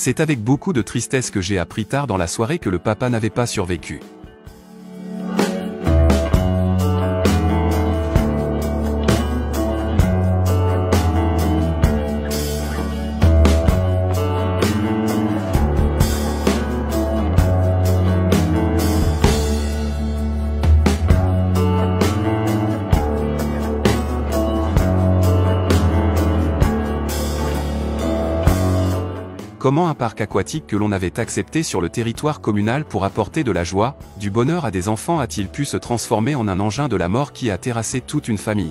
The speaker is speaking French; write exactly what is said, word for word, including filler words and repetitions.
C'est avec beaucoup de tristesse que j'ai appris tard dans la soirée que le papa n'avait pas survécu. Comment un parc aquatique que l'on avait accepté sur le territoire communal pour apporter de la joie, du bonheur à des enfants a-t-il pu se transformer en un engin de la mort qui a terrassé toute une famille ?